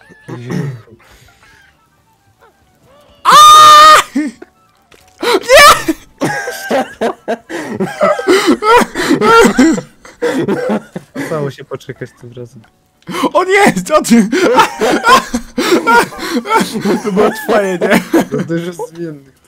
Stało się poczekać tym razem. O nie! Co ty? To było twoje, nie? To dużo zmiennych.